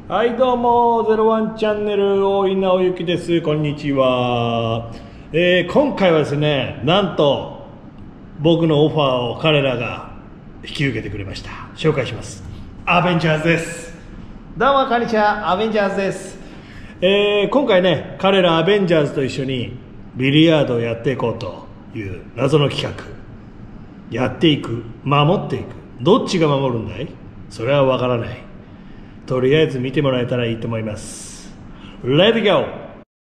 はいどうも01チャンネル大井直之です。こんにちは。今回はですね、なんと僕のオファーを彼らが引き受けてくれました。紹介します。アベンジャーズです。どうもこんにちは、アベンジャーズです。今回ね、彼らアベンジャーズと一緒にビリヤードをやっていこうという謎の企画。やっていく、守っていく、どっちが守るんだい？それはわからない。とりあえず見てもらえたらいいと思います。レッツゴー。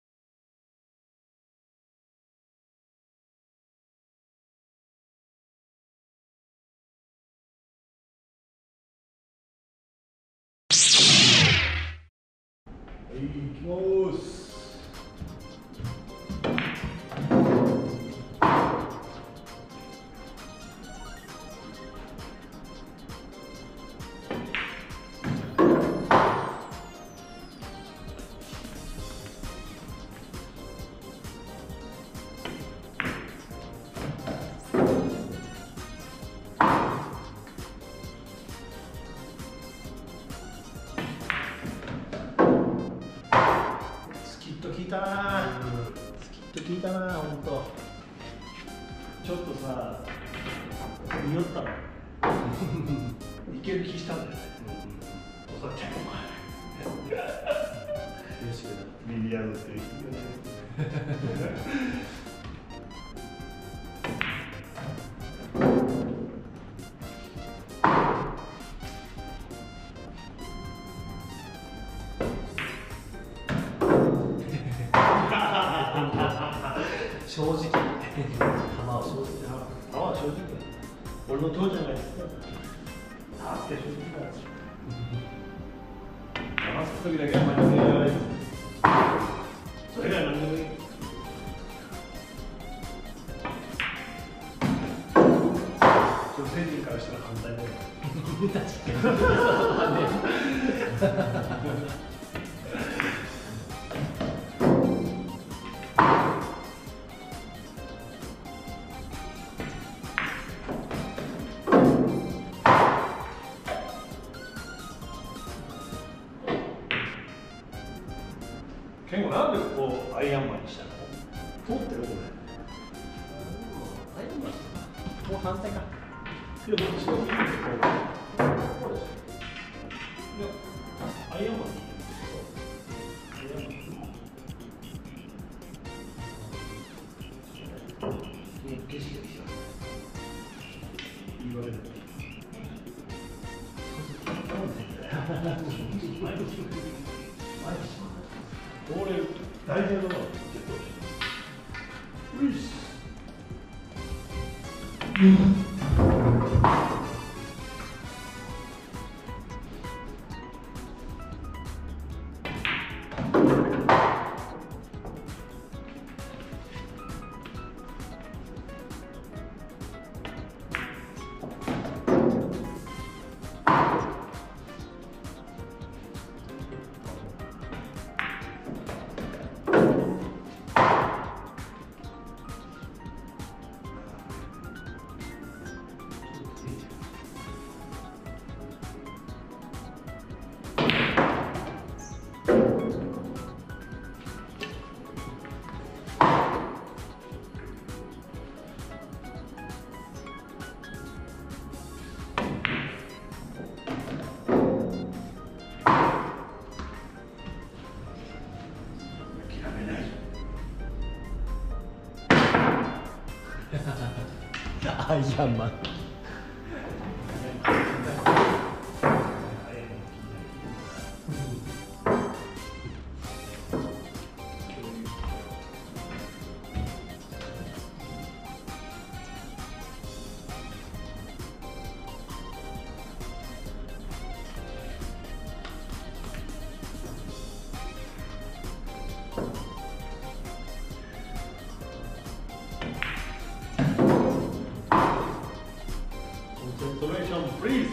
いきます。スキッと効いたな。スキッと効いたな、ほんと。ちょっとさ、匂ったの。いける気したんだよね。おさちゃんお前。ビリヤードっていいよね。 正直球は正直俺の父ちゃんが言ってた。助け正直だ。騙す時だけは間違いない。それが何でもいい。女性陣からしたら反対だよ。確かに。ケンゴなんでここアイアンマンにしたの？通ってるこれ。 アイアンマンしてもう反対か。 いや、どっちでもいいんだけど。こうでしょ。いや、アイアンマンに。アイアンマン。景色が一緒。言われる。これ大事なところ。ういっす。 アイアンマン。 Concentration, please.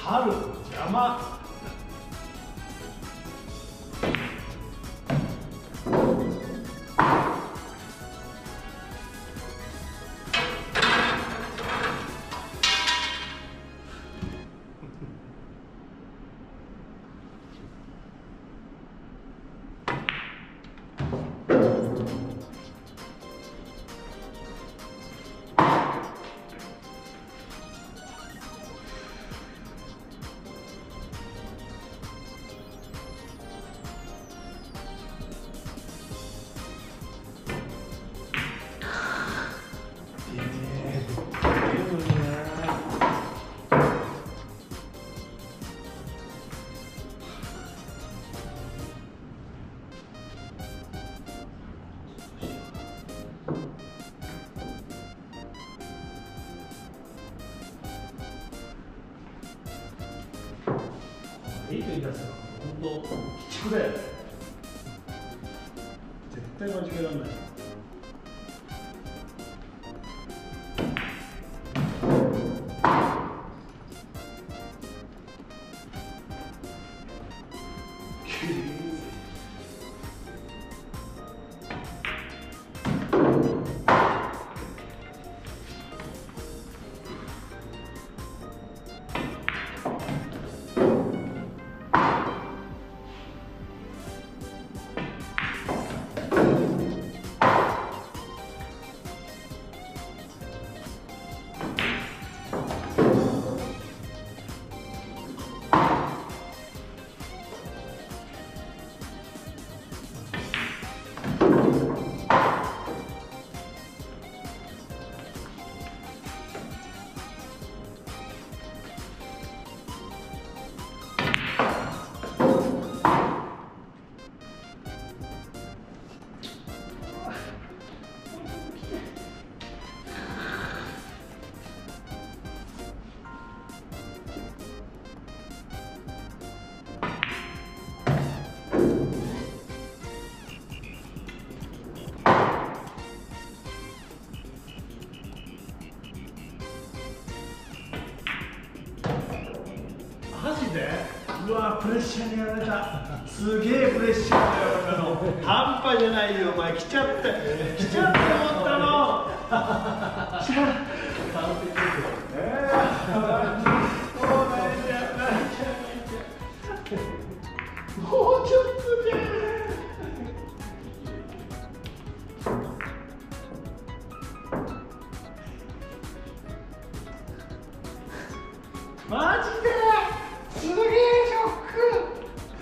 春邪魔。いいと言い出したら本当鬼畜だよね。絶対間違えられない。マジで？うわ、プレッシャーにやられた。すげえプレッシャーだよ、俺の。半端じゃないよ、お前。来ちゃって、来ちゃって思ったの。もうちょっとじゃん。マジですげえショック。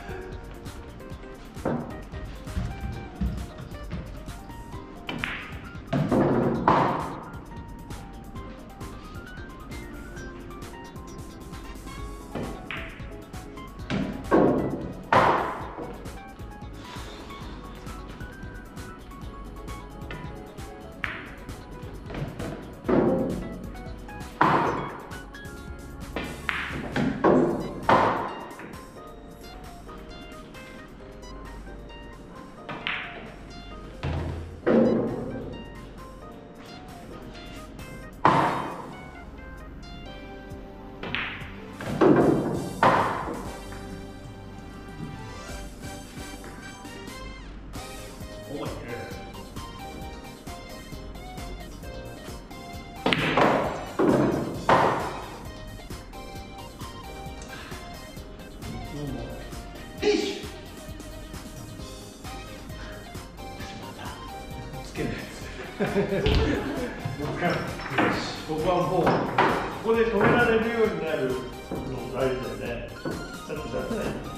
ここはもうここで止められるようになるの大事だね。ちょっとだね。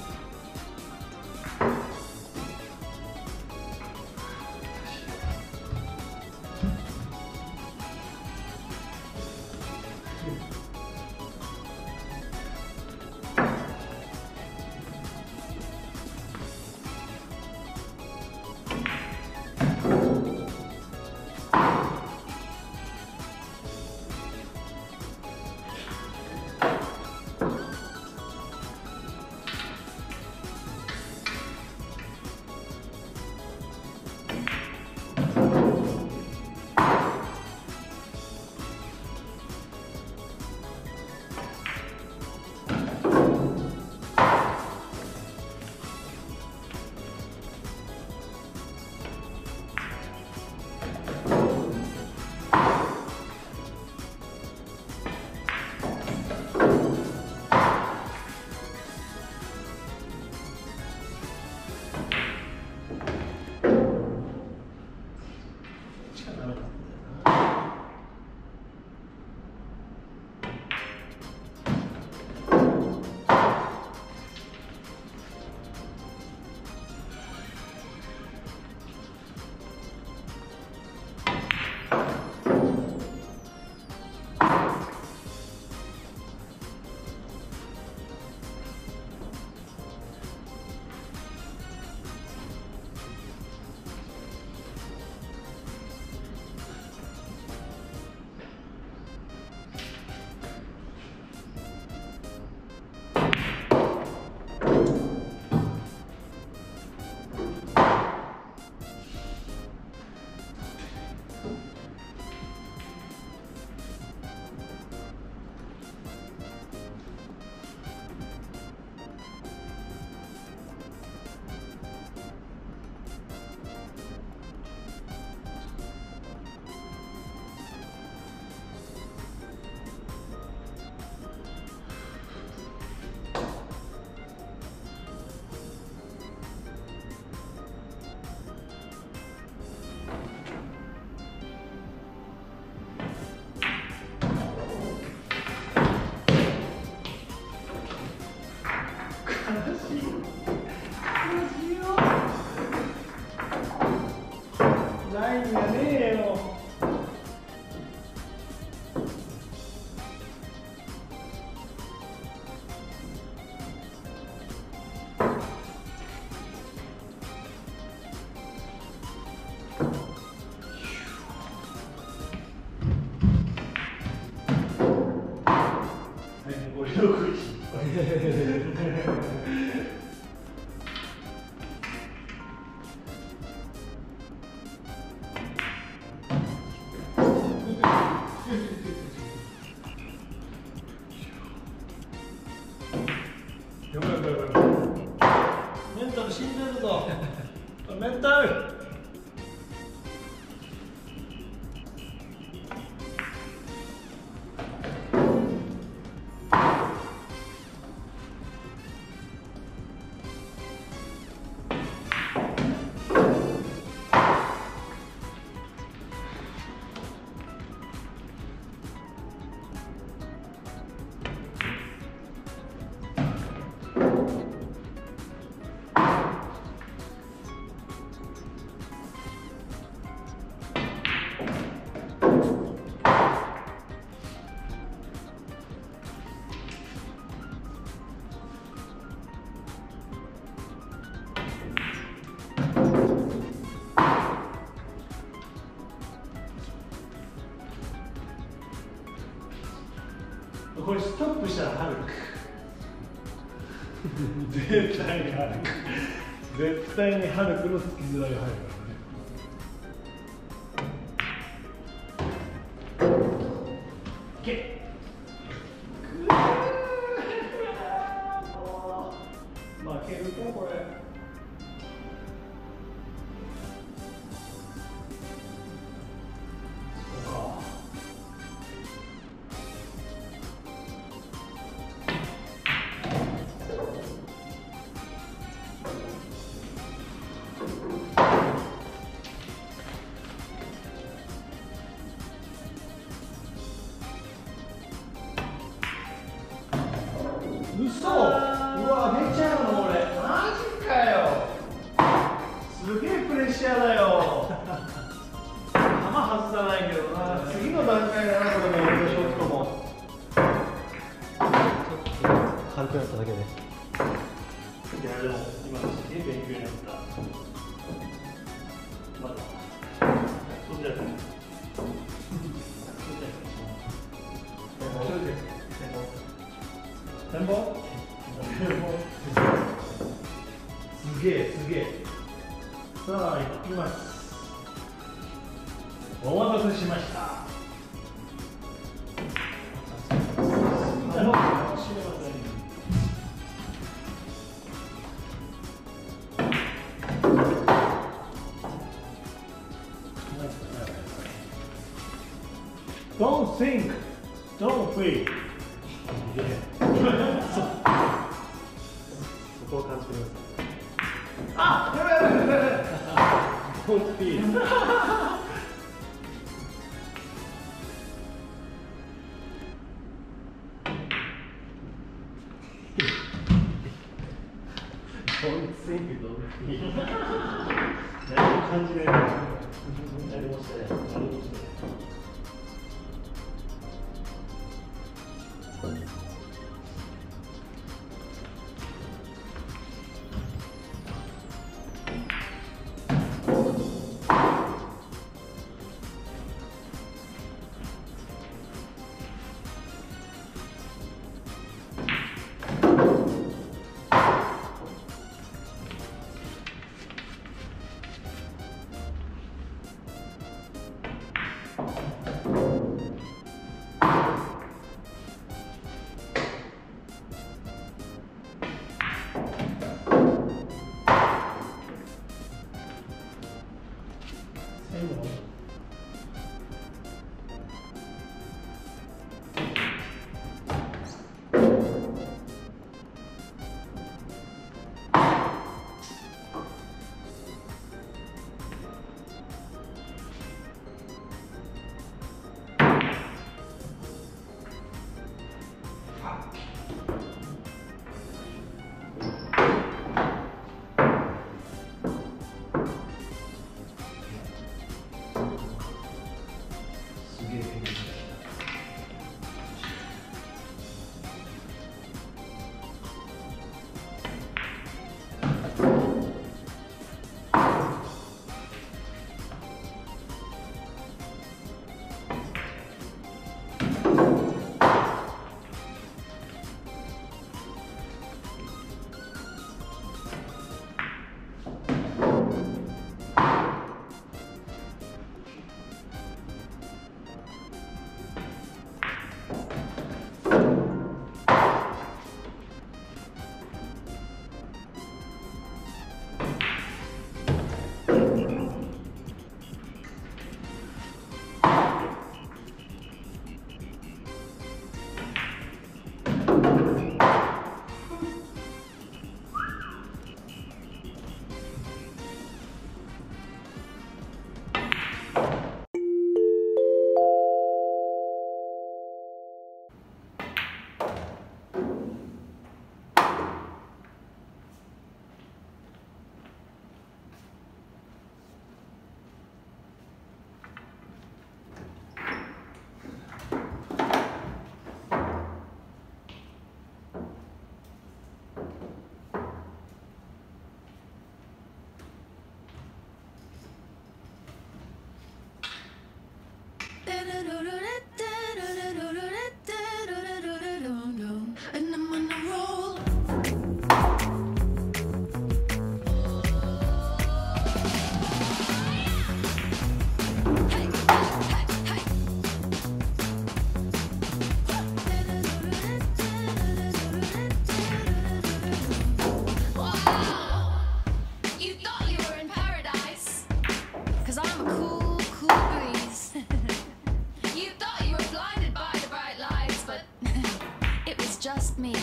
ないんやねえよ。これよくやばいやばいやばい。メンタル死んでるぞ。メンタル。これストップしたらハルク。絶対にハルク。絶対にハルクの突きづらい入るからね。いけ。もう負けるかこれ。嘘。うわ、出ちゃうの俺。マジかよ。すげえプレッシャーだよ。球外さないけどな。次の段階だな、これも俺のショットも。 軽くなっただけで。 いやでも今すげえ勉強になった。まだ。そうじゃない。展望？すげえすげえ。さあ行きます。お待たせしました。かもしれません。Don't think, don't feel. そこを感じてみます。 あ、やばいやばいやばいやばい。Don't feel. 何も感じない。何もしてない。何もしてない。 just me.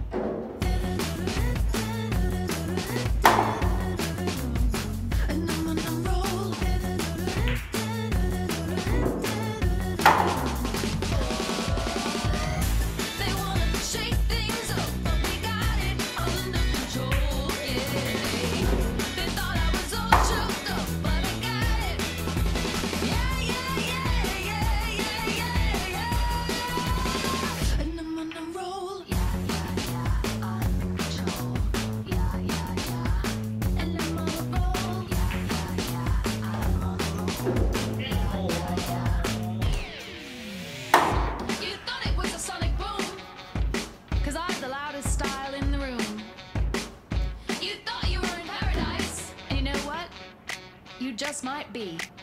And I'm on a roll. They wanna shake things up, but we got it under control. Yeah. They thought I was all choked up, but I got it. Yeah, yeah, yeah, yeah, yeah, yeah, yeah. And I'm on a roll. Yeah, yeah, yeah, I'm in control. Yeah, yeah, yeah. And I'm on a roll. Yeah, yeah, yeah, I'm on a roll. Yeah, yeah, yeah. You thought it was a sonic boom, 'cause I'm the loudest style in the room. You thought you were in paradise, and you know what? You just might be.